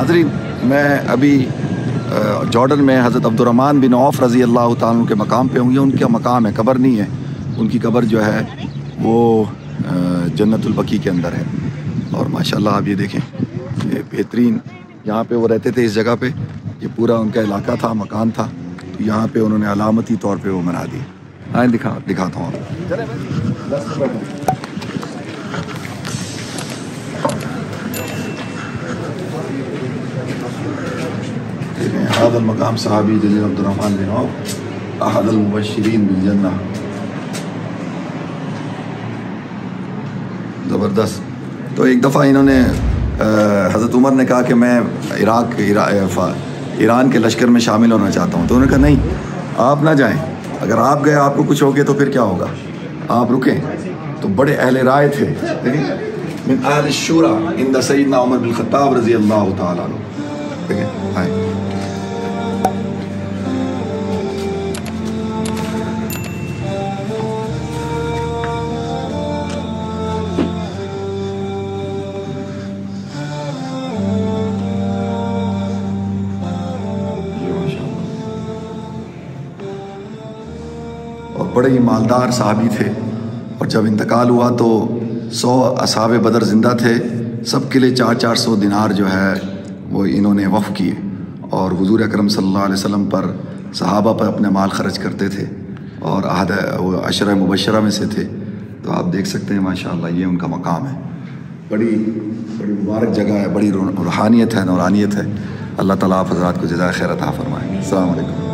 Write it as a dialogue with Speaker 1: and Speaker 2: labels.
Speaker 1: ناظرین، میں ابھی جارڈن میں حضرت عبدالرحمن بن عوف رضی اللہ تعالیٰ عنہ کے مقام پہ ہوں. یہ ان کا مقام ہے، قبر نہیں ہے. ان کی قبر جو ہے وہ جنت البقیع کے اندر ہے. اور ماشاءاللہ آپ یہ دیکھیں، یہ بہترین، یہاں پہ وہ رہتے تھے اس جگہ پہ. یہ پورا ان کا علاقہ تھا، مکان تھا. تو یہاں پہ انہوں نے علامتی طور پہ وہ بنا دی. آئیں دکھاتا ہوں هذا المقام صحابی جلیل عبدالرحمن بن عوف احد المبشرین بالجنہ. زبردست. تو ایک دفعہ انہوں نے حضرت عمر نے کہا کہ میں ایران کے لشکر میں شامل ہونا چاہتا ہوں. تو انہوں نے کہا نہیں، آپ نہ جائیں. اگر آپ گئے آپ کو کچھ ہو گیا تو پھر کیا ہوگا، آپ رکیں. تو بڑے اہل رائے تھے، من اہل الشورى عند سیدنا عمر بن الخطاب رضی اللہ تعالیٰ عنہ. دیکھیں آئیں. بڑے ہی مالدار صحابی تھے. اور جب انتقال ہوا تو 100 اصحاب بدر زندہ تھے. سب کے لیے 400 دینار جو ہے وہ انہوں نے وقف کیے. اور حضور اکرم صلی اللہ علیہ وسلم پر، صحابہ پر اپنے مال خرچ کرتے تھے. اور عشرہ مبشرہ میں سے تھے. تو آپ دیکھ سکتے ہیں ماشاءاللہ یہ ان کا مقام ہے. بڑی مبارک جگہ ہے، بڑی روحانیت ہے، نورانیت ہے. اللہ تعالیٰ آپ حضرات کو جزائے خیر عطا فرمائے. السلام علیکم.